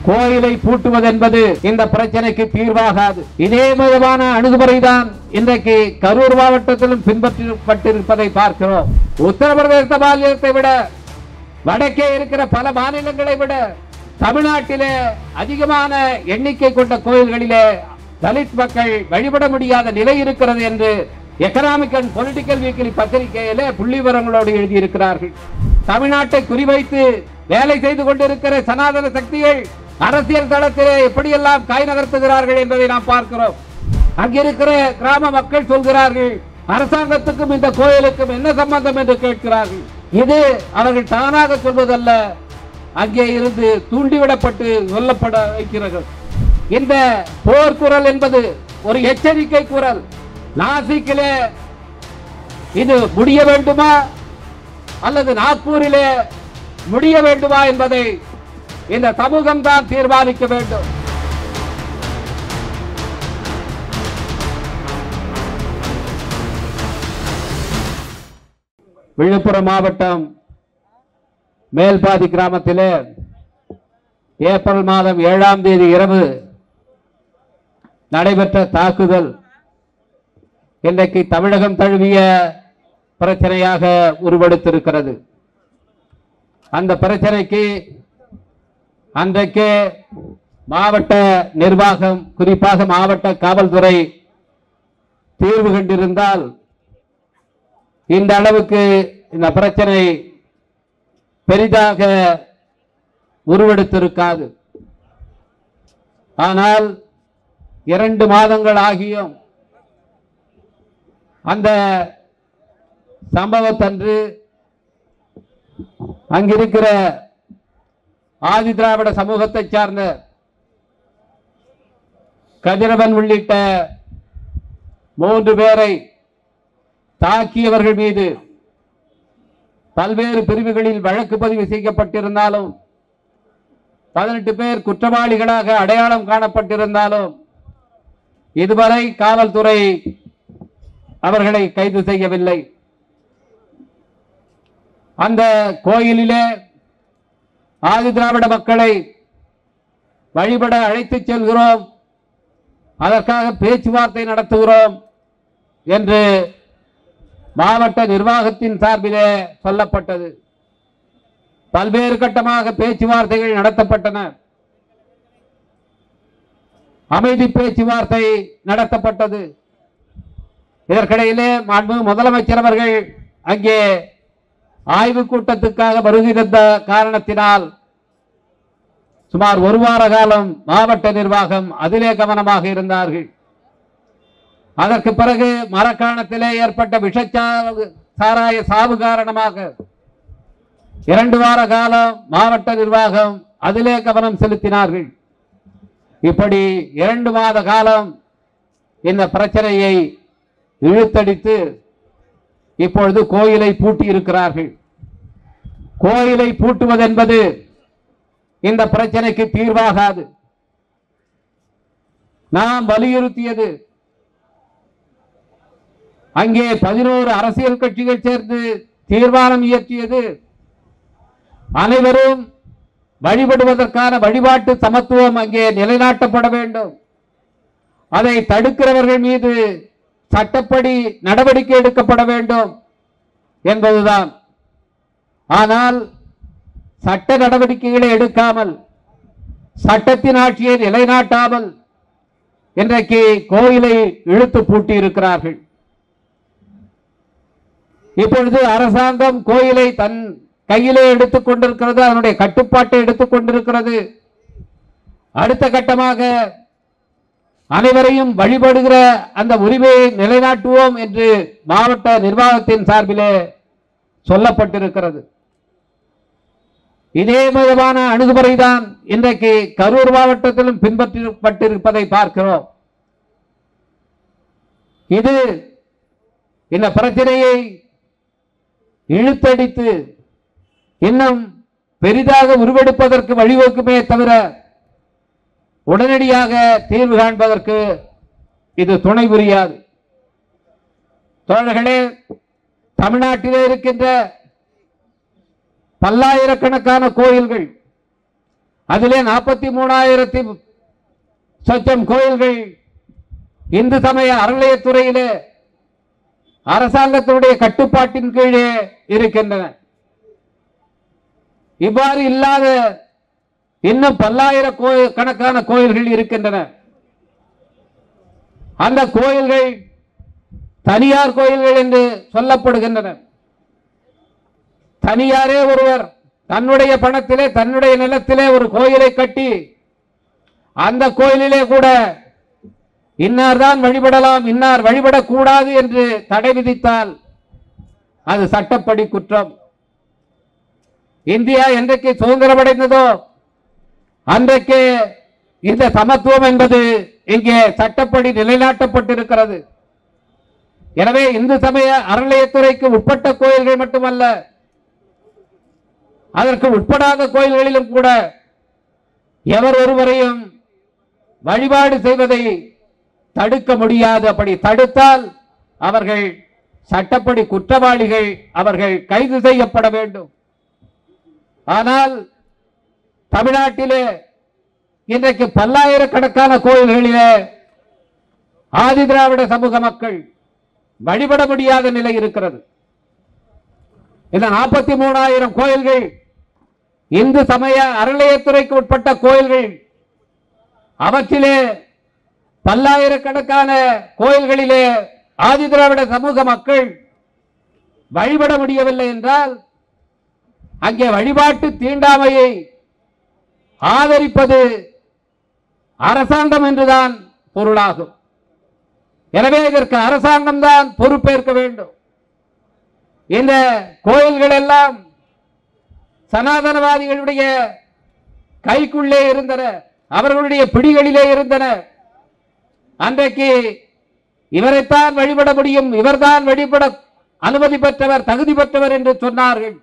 கோயிலை பூட்டுவது என்பது இந்த பிரச்சனைக்கு தீர்வாகாது. இதே விதமான அணுகுமுறைதான் இன்றைக்கு கரூர் மாவட்டத்திலும் பின்பற்றப்பட்டிருப்பதை பார்க்கிறோம். உத்தரப்பிரதேச மாநிலத்தை விட வடக்கே இருக்கிற பல மாநிலங்களை விட தமிழ்நாட்டிலே அதிகமான எண்ணிக்கை கொண்ட கோயில்களிலே தலித் மக்கள் வழிபட முடியாத நிலை இருக்கிறது என்று எக்கனாமிக் அண்ட் பொலிட்டிக்கல் வீக்லி பத்திரிகையிலே புள்ளிவிவரங்களோடு எழுதியிருக்கிறார்கள். தமிழ்நாட்டை குறிவைத்து வேலை செய்து கொண்டிருக்கிற சனாதன சக்திகள் அரசியல் தளத்திலே எப்படியெல்லாம் காய் நகர்த்துகிறார்கள் என்பதை நாம் பார்க்கிறோம். அங்கிருக்கிற கிராம மக்கள் சொல்கிறார்கள், அரசாங்கத்துக்கும் இந்த கோயிலுக்கும் என்ன சம்பந்தம் என்று கேட்கிறார்கள். இது அவர்கள் தானாக சொல்வதல்ல, அங்கே இருந்து தூண்டிவிடப்பட்டு சொல்லப்பட வைக்கிறார்கள். இந்த போர்க்குரல் என்பது ஒரு எச்சரிக்கை குரல். நாசிக்கிலே இது முடிய வேண்டுமா அல்லது நாக்பூரிலே முடிய வேண்டுமா என்பதை இந்த சமூகம் தான் தீர்மானிக்க வேண்டும். விழுப்புரம் மாவட்டம் மேல்பாதி கிராமத்திலே ஏப்ரல் மாதம் 7ஆம் தேதி இரவு நடைபெற்ற தாக்குதல் இன்றைக்கு தமிழகம் தழுவிய பிரச்சனையாக உருவெடுத்திருக்கிறது. அந்த பிரச்சனைக்கு அன்றைக்கே மாவட்ட நிர்வாகம், குறிப்பாக மாவட்ட காவல்துறை தீர்வு கண்டிருந்தால் இந்த அளவுக்கு இந்த பிரச்சனை பெரிதாக உருவெடுத்திருக்காது. ஆனால் 2 மாதங்கள் ஆகியும் அந்த சம்பவத்தன்று அங்கிருக்கிற ஆதி திராவிட சமூகத்தை சார்ந்த கதிரவன் உள்ளிட்ட 3 பேரை தாக்கியவர்கள் மீது பல்வேறு பிரிவுகளில் வழக்கு பதிவு செய்யப்பட்டிருந்தாலும் 18 பேர் குற்றவாளிகளாக அடையாளம் காணப்பட்டிருந்தாலும் இதுவரை காவல்துறை அவர்களை கைது செய்யவில்லை. அந்த கோயிலிலே ஆதி திராவிட மக்களை வழிபட அழைத்து செல்கிறோம், அதற்காக பேச்சுவார்த்தை நடத்துகிறோம் என்று மாவட்ட நிர்வாகத்தின் சார்பிலே சொல்லப்பட்டது. பல்வேறு கட்டமாக பேச்சுவார்த்தைகள் நடத்தப்பட்டன. அமைதி பேச்சுவார்த்தை நடத்தப்பட்டது. இதற்கிடையிலே மாண்பு முதலமைச்சர் அவர்கள் அங்கே ஆய்வு கூட்டத்துக்காக வருகை தந்த காரணத்தினால் சுமார் 1 வார காலம் மாவட்ட நிர்வாகம் அதிலே கவனமாக இருந்தார்கள். அதற்கு பிறகு மரக்காணத்திலே ஏற்பட்ட விஷச்சாராய சாவு காரணமாக 2 வார காலம் மாவட்ட நிர்வாகம் அதிலே கவனம் செலுத்தினார்கள். இப்படி 2 மாத காலம் இந்த பிரச்சனையை இழுத்தடித்து இப்பொழுது கோயிலை பூட்டி இருக்கிறார்கள். கோயிலை பூட்டுவது என்பது இந்த பிரச்சனைக்கு தீர்வாகாது. நாம் வலியுறுத்தியது, அங்கே 11 அரசியல் கட்சிகள் சேர்ந்து தீர்மானம் இயற்றியது, அனைவரும் வழிபடுவதற்கான வழிபாட்டு சமத்துவம் அங்கே நிலைநாட்டப்பட வேண்டும், அதை தடுக்கிறவர்கள் மீது சட்டப்படி நடவடிக்கை எடுக்கப்பட வேண்டும் என்பதுதான். ஆனால் சட்ட நடவடிக்கைகளை எடுக்காமல், சட்டத்தின் ஆட்சியை நிலைநாட்டாமல் இன்றைக்கு கோயிலை இழுத்து பூட்டி இருக்கிறார்கள். இப்பொழுது அரசாங்கம் கோயிலை தன் கையிலே எடுத்துக் கொண்டிருக்கிறது, அதனுடைய கட்டுப்பாட்டை எடுத்துக் கொண்டிருக்கிறது. அடுத்த கட்டமாக அனைவரையும் வழிபடுகிற அந்த உரிமையை நிலைநாட்டுவோம் என்று மாவட்ட நிர்வாகத்தின் சார்பிலே சொல்லப்பட்டிருக்கிறது. இதே விதமான அணுகுமுறைதான் இன்றைக்கு கரூர் மாவட்டத்திலும் பின்பற்றப்பட்டிருப்பதை பார்க்கிறோம். இது இந்த பிரச்சனையை இழுத்தடித்து இன்னும் பெரிதாக உருவெடுப்பதற்கு வழிவகுக்குமே தவிர உடனடியாக தீர்வு காண்பதற்கு இது துணை புரியாது. தோழர்களே, தமிழ்நாட்டிலே இருக்கின்ற பல்லாயிரக்கணக்கான கோயில்கள் அதிலே 43,000 சொச்சம் கோயில்கள் இந்து சமய அறநிலையத்துறையிலே அரசாங்கத்தினுடைய கட்டுப்பாட்டின் கீழே இருக்கின்றன. இவ்வாறு இல்லாத இன்னும் பல்லாயிரக்கணக்கான கோயில்கள் இருக்கின்றன. அந்த கோயில்கள் தனியார் கோயில்கள் என்று சொல்லப்படுகின்றன. தனியாரே ஒருவர் தன்னுடைய பணத்திலே தன்னுடைய நிலத்திலே ஒரு கோயிலை கட்டி அந்த கோயிலிலே கூட இன்னார் தான் வழிபடலாம், இன்னார் வழிபடக்கூடாது என்று தடை விதித்தால் அது சட்டப்படி குற்றம். இந்தியா என்றைக்கு சுதந்திரமடைந்ததோ அன்றைக்கு இந்த சமத்துவம் என்பது இங்கே சட்டப்படி நிலைநாட்டப்பட்டிருக்கிறது. எனவே இந்து சமய அறநிலையத்துறைக்கு உட்பட்ட கோயில்கள் மட்டுமல்ல, அதற்கு உட்படாத கோயில்களிலும் கூட எவர் ஒருவரையும் வழிபாடு செய்வதை தடுக்க முடியாது. அப்படி தடுத்தால் அவர்கள் சட்டப்படி குற்றவாளிகள், அவர்கள் கைது செய்யப்பட வேண்டும். ஆனால் தமிழ்நாட்டிலே இன்றைக்கு பல்லாயிரக்கணக்கான கோயில்களிலே ஆதி திராவிட சமூக மக்கள் வழிபட முடியாத நிலை இருக்கிறது. இந்த 43,000 கோயில்கள் இந்து சமய அறநிலையத்துறைக்கு உட்பட்ட கோயில்கள். அவற்றிலே பல்லாயிரக்கணக்கான கோயில்களிலே ஆதி திராவிட சமூக மக்கள் வழிபட முடியவில்லை என்றால் அங்கே வழிபாட்டு தீண்டாமையை ஆதரிப்பது அரசாங்கம் என்றுதான் பொருளாகும். எனவே இதற்கு அரசாங்கம் தான் பொறுப்பேற்க வேண்டும். இந்த கோயில்கள் எல்லாம் சனாதனவாதிகளுடைய கைக்குள்ளே இருந்தன, அவர்களுடைய பிடிகளிலே இருந்தன. அன்றைக்கு இவரைத்தான் வழிபட முடியும், இவர்தான் வழிபட அனுமதி பெற்றவர், தகுதி பெற்றவர் என்று சொன்னார்கள்.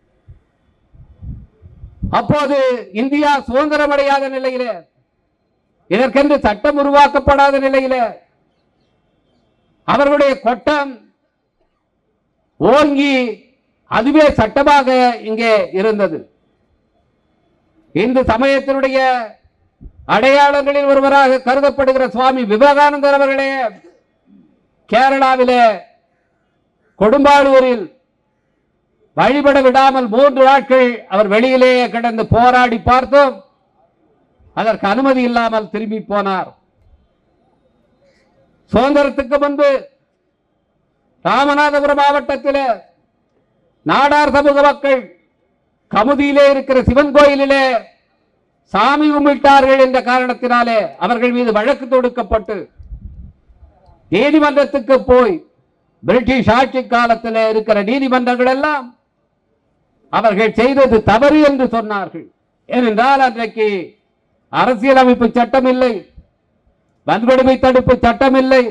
அப்போது இந்தியா சுதந்திரமடையாத நிலையிலே, இதற்கென்று சட்டம் உருவாக்கப்படாத நிலையிலே அவர்களுடைய கொட்டம் ஓங்கி அதுவே சட்டமாக இங்கே இருந்தது. இந்து சமயத்தினுடைய அடையாளங்களில் ஒருவராக கருதப்படுகிற சுவாமி விவேகானந்தர் அவர்களே கேரளாவிலே கொடும்பாளூரில் வழிபட விடாமல் 3 நாட்கள் அவர் வெளியிலேயே கிடந்து போராடி பார்த்தோம். அதற்கு அனுமதி இல்லாமல் திரும்பி போனார். சுதந்திரத்துக்கு முன்பு ராமநாதபுரம் மாவட்டத்தில் நாடார் சமூக மக்கள் கமுதியிலே இருக்கிற சிவன் கோயிலிலே சாமி கும்பிட்டார்கள் என்ற காரணத்தினாலே அவர்கள் மீது வழக்கு தொடுக்கப்பட்டு நீதிமன்றத்துக்கு போய் பிரிட்டிஷ் ஆட்சி காலத்தில் இருக்கிற நீதிமன்றங்கள் எல்லாம் அவர்கள் செய்தது தவறு என்று சொன்னார்கள். ஏனென்றால் அன்றைக்கு அரசியலமைப்பு சட்டம் இல்லை, வன்கொடுமை தடுப்பு சட்டம் இல்லை.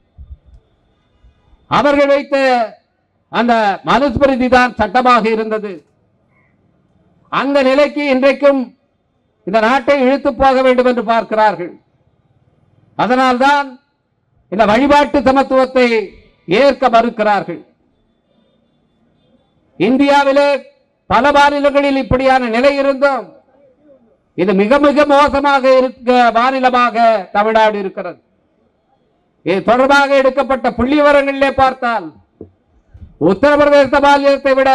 அவர்கள் வைத்த அந்த மனுஸ்மிருதி தான் சட்டமாக இருந்தது. அந்த நிலைக்கு இன்றைக்கும் இந்த நாட்டை இழுத்து போக வேண்டும் என்று பார்க்கிறார்கள். அதனால்தான் இந்த வழிபாட்டு சமத்துவத்தை ஏற்க மறுக்கிறார்கள். இந்தியாவிலே பல மாநிலங்களில் இப்படியான நிலை இருந்தும் இது மிக மிக மோசமாக இருக்க மாநிலமாக தமிழ்நாடு இருக்கிறது. இது தொடர்பாக எடுக்கப்பட்ட புள்ளி விவரங்களிலே பார்த்தால் உத்தரப்பிரதேச மாநிலத்தை விட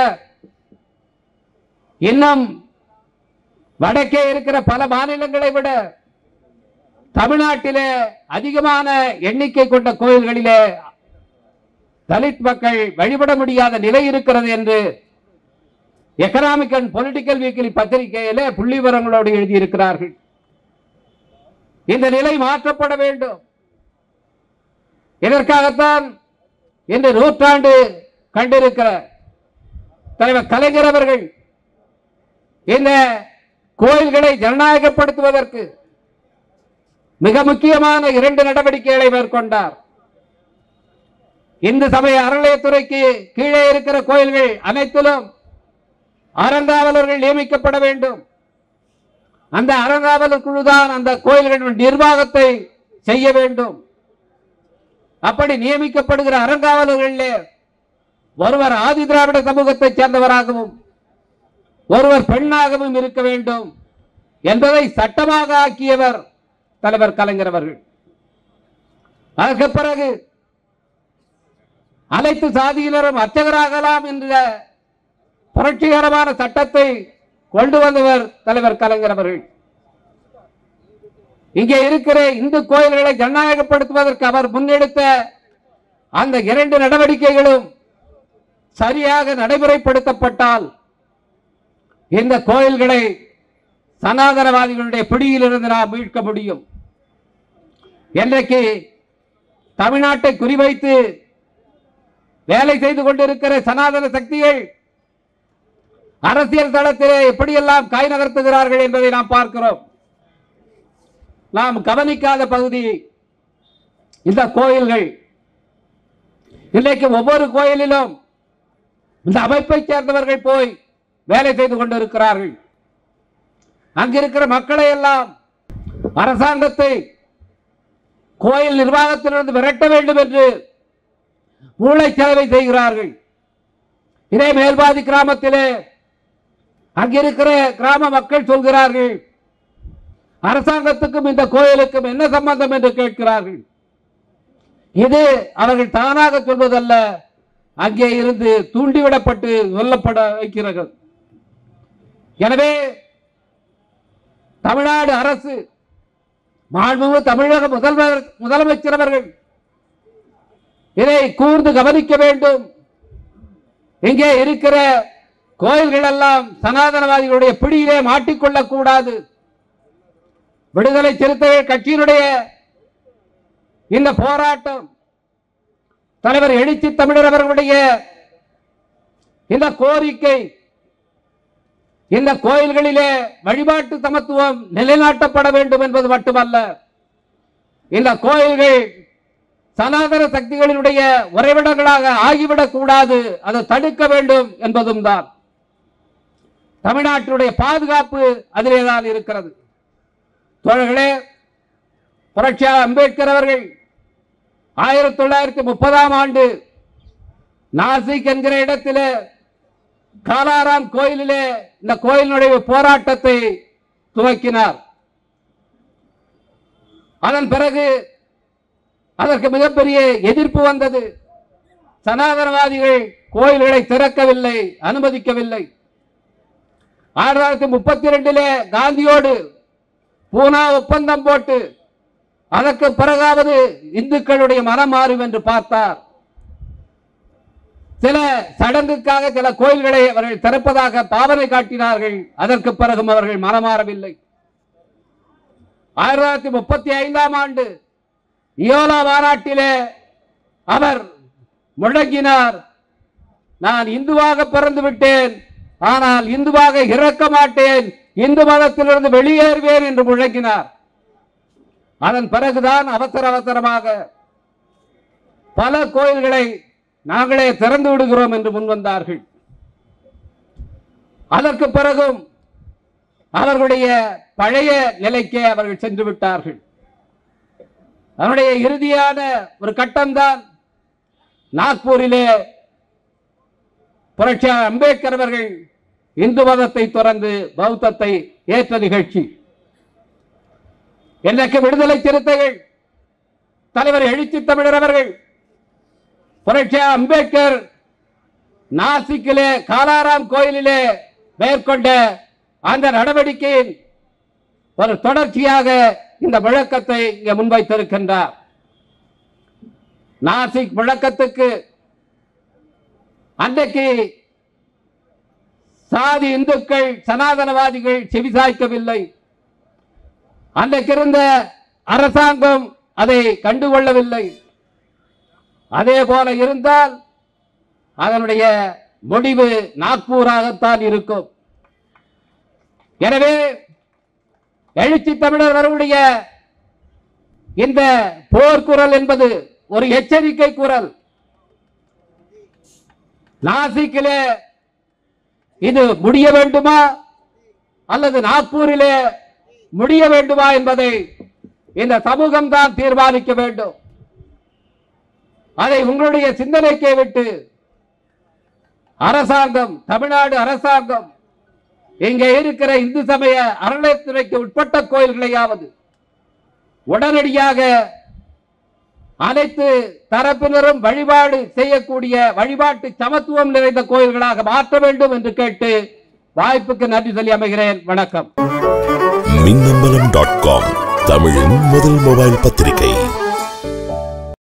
இன்னும் வடக்கே இருக்கிற பல மாநிலங்களை விட தமிழ்நாட்டிலே அதிகமான எண்ணிக்கை கொண்ட கோயில்களிலே தலித் மக்கள் வழிபட முடியாத நிலை இருக்கிறது என்று எக்கனாமிக் அண்ட் பொலிட்டிக்கல் வீக்லி பத்திரிகையிலே புள்ளி விவரங்களோடு எழுதியிருக்கிறார்கள். இந்த நிலை மாற்றப்பட வேண்டும். இதற்காகத்தான் இன்று நூற்றாண்டு கண்டிருக்கிற தலைவர் கலைஞர் அவர்கள் இந்த கோயில்களை ஜனநாயகப்படுத்துவதற்கு மிக முக்கியமான 2 நடவடிக்கைகளை மேற்கொண்டார். இந்து சமய அறநிலையத்துறைக்கு கீழே இருக்கிற கோயில்கள் அனைத்திலும் அறங்காவலர்கள் நியமிக்கப்பட வேண்டும். அந்த அறங்காவலர் குழுதான் அந்த கோயில்களின் நிர்வாகத்தை செய்ய வேண்டும். அப்படி நியமிக்கப்படுகிற அறங்காவலர்களிலே ஒருவர் ஆதி திராவிட சமூகத்தை சேர்ந்தவராகவும் ஒருவர் பெண்ணாகவும் இருக்க வேண்டும் என்பதை சட்டமாக ஆக்கியவர் தலைவர் கலைஞர் அவர்கள். அதற்கு பிறகு அனைத்து சாதியினரும் அர்ச்சகராகலாம் என்ற புரட்சிகரமான சட்டத்தை கொண்டு வந்தவர் தலைவர் கலைஞர் அவர்கள். இங்கே இருக்கிற இந்து கோயில்களை ஜனநாயகப்படுத்துவதற்கு அவர் முன்னெடுத்த அந்த 2 நடவடிக்கைகளும் சரியாக நடைமுறைப்படுத்தப்பட்டால் இந்த கோயில்களை சனாதனவாதிகளுடைய பிடியிலிருந்து நாம் மீட்க முடியும். இன்றைக்கு தமிழ்நாட்டை குறிவைத்து வேலை செய்து கொண்டிருக்கிற சனாதன சக்திகள் அரசியல் தளத்திலே எப்படியெல்லாம் காய் நகர்த்துகிறார்கள் என்பதை நாம் பார்க்கிறோம். நாம் கவனிக்காத பகுதி இந்த கோயில்கள். இன்றைக்கு ஒவ்வொரு கோயிலிலும் இந்த அமைப்பை சேர்ந்தவர்கள் போய் வேலை செய்து கொண்டிருக்கிறார்கள். அங்கிருக்கிற மக்களை எல்லாம் அரசாங்கத்தை கோயில் நிர்வாகத்திலிருந்து விரட்ட வேண்டும் என்று மூளைச்சலவை செய்கிறார்கள். இதே மேல்பாதி கிராமத்திலே அங்கிருக்கிற கிராம மக்கள் சொல்கிறார்கள், அரசாங்கத்துக்கும் இந்த கோயிலுக்கும் என்ன சம்பந்தம் என்று கேட்கிறார்கள். இது அவர்கள் தானாக சொல்வதல்ல, அங்கே இருந்து தூண்டிவிடப்பட்டு சொல்லப்பட வைக்கிறார்கள். எனவே தமிழ்நாடு அரசு, மாண்புமிகு தமிழக முதலமைச்சர் அவர்கள் இதை கூர்ந்து கவனிக்க வேண்டும். இங்கே இருக்கிற கோயில்கள் எல்லாம் சனாதனவாதிகளுடைய பிடியிலே மாட்டிக்கொள்ளக் கூடாது. விடுதலை சிறுத்தைகள் கட்சியினுடைய இந்த போராட்டம், தலைவர் எழுச்சி தமிழர் அவர்களுடைய இந்த கோரிக்கை, இந்த கோயில்களிலே வழிபாட்டு சமத்துவம் நிலைநாட்டப்பட வேண்டும் என்பது மட்டுமல்ல, இந்த கோயில்கள் சனாதன சக்திகளினுடைய உறைவிடங்களாக ஆகிவிடக் கூடாது, அதை தடுக்க வேண்டும் என்பதும் தான். தமிழ்நாட்டுடைய பாதுகாப்பு அதிலேதான் இருக்கிறது. தோழர்களே, புரட்சியாளர் அம்பேத்கர் அவர்கள் 1930ஆம் ஆண்டு நாசிக் என்கிற இடத்திலே காலாராம் கோயிலிலே இந்த கோயிலுடைய போராட்டத்தை துவக்கினார். அதன் பிறகு அதற்கு மிகப்பெரிய எதிர்ப்பு வந்தது. சனாதனவாதிகள் கோயில்களை திறக்கவில்லை, அனுமதிக்கவில்லை. 1932 காந்தியோடு பூனா ஒப்பந்தம் போட்டு அதற்கு பிறகாவது இந்துக்களுடைய மனம் மாறும் என்று பார்த்தார். சில சடங்குக்காக சில கோயில்களை அவர்கள் திறப்பதாக பாவனை காட்டினார்கள். அதற்கு பிறகும் அவர்கள் மனமாறவில்லை. 1935ஆம் ஆண்டு இயோலா மாநாட்டிலே அவர் முழங்கினார், நான் இந்துவாக பிறந்து விட்டேன், ஆனால் இந்துவாக இறக்க மாட்டேன், இந்து மதத்திலிருந்து வெளியேறுவேன் என்று முழங்கினார். அதன் பிறகுதான் அவசரமாக பல கோயில்களை நாங்களே திறந்து விடுகிறோம் என்று முன்வந்தார்கள். அதற்கு பிறகும் அவர்களுடைய பழைய நிலைக்கே அவர்கள் சென்று விட்டார்கள். அவருடைய இறுதியான ஒரு கட்டம்தான் நாக்பூரிலே புரட்சியாளர் அம்பேத்கர் அவர்கள் இந்து மதத்தை துறந்து பௌத்தத்தை ஏற்ற நிகழ்ச்சி. இன்றைக்கு விடுதலை சிறுத்தைகள் தலைவர் எழுச்சி தமிழர் அவர்கள் புரட்சியாளர் அம்பேத்கர் நாசிக்கிலே காலாராம் கோயிலிலே மேற்கொண்ட அந்த நடவடிக்கையின் ஒரு தொடர்ச்சியாக இந்த முழக்கத்தை இங்கே முன்வைத்திருக்கின்றார். நாசிக் முழக்கத்துக்கு அன்றைக்கு சாதி இந்துக்கள் சனாதனவாதிகள் செவிசாய்க்கவில்லை. அன்றைக்கு இருந்த அரசாங்கம் அதை கண்டுகொள்ளவில்லை. அதே போல இருந்தால் அதனுடைய முடிவு நாக்பூராகத்தான் இருக்கும். எனவே எழுச்சி தமிழர் அவர்களுடைய இந்த போர்க்குரல் என்பது ஒரு எச்சரிக்கை குரல். நாசிக்கிலே இது முடிய வேண்டுமா அல்லது நாக்பூரிலே முடிய வேண்டுமா என்பதை இந்த சமூகம் தான் தீர்மானிக்க வேண்டும். அதை உங்களுடைய சிந்தனைக்கே விட்டு அரசாங்கம், தமிழ்நாடு அரசாங்கம் இங்கே இருக்கிற இந்து சமய அறநிலையத்துறைக்கு உட்பட்ட கோயில்களையாவது உடனடியாக அனைத்து தரப்பினரும் வழிபாடு செய்யக்கூடிய வழிபாட்டு சமத்துவம் நிறைந்த கோயில்களாக மாற்ற வேண்டும் என்று கேட்டு வாய்ப்புக்கு நன்றி சொல்லி அமைகிறேன். வணக்கம். மின்னம்பலம்.com தமிழின் முதல் மொபைல் பத்திரிகை.